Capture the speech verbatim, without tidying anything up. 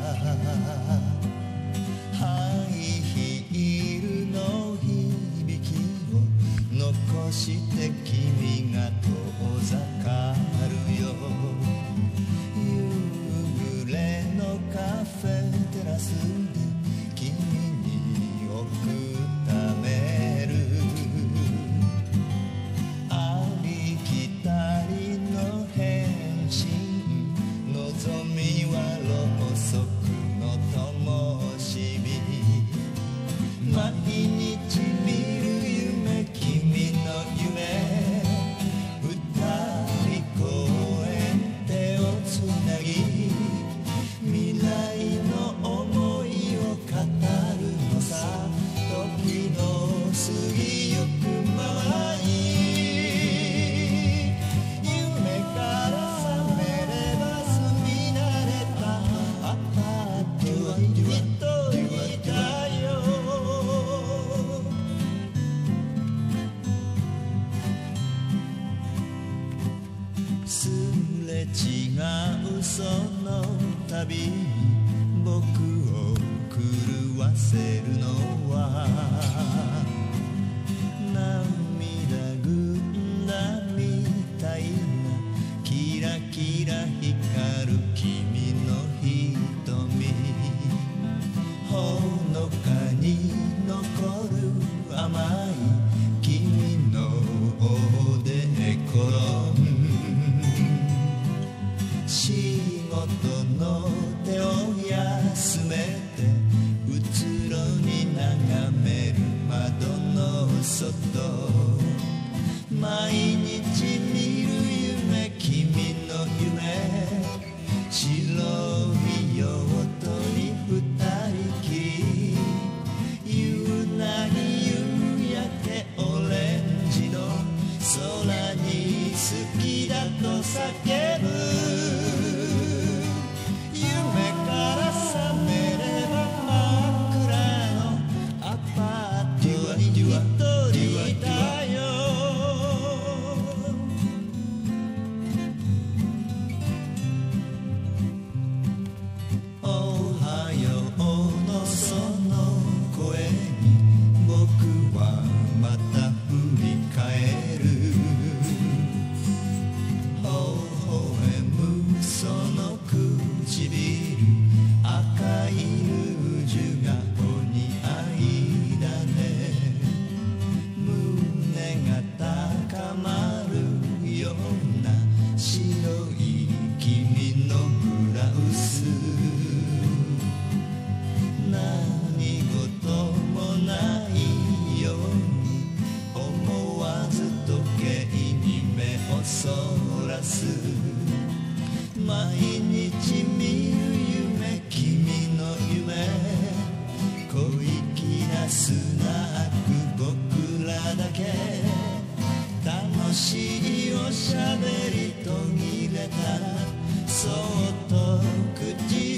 ハイヒールの響きを残して君が遠ざかるよ。夕暮れのカフェテラスで君に送ったメール、ありきたりの返信、望みはろうそくの灯火、毎日見る夢、君の夢、二人公園手をつなぎ、未来の想いを語るのさ。時の過ぎゆくままに、夢から覚めれば住み慣れたアパートに一人だよ。すれ違うその度に僕を狂わせるのは、涙ぐんだみたいなキラキラ光る君の瞳、ほのかに残る甘い君のおでころん、仕事の手を休めてうつろに眺める窓の外、毎日見る夢、君の夢、白い用途に二人きり、夕なぎ夕焼けオレンジの空に好きだと叫ぶ。夢から覚めれば真っ暗のアパートに一人だよ。おはようのその声に僕はまた振り返る。微笑むその唇、赤いルージュがお似合いだね。胸が高まるような白い君のブラウス、何事もないように思わず時計に目をそらす。毎日見る夢、君の夢、小粋なスナック僕らだけ、楽しいおしゃべり途切れたらそっと口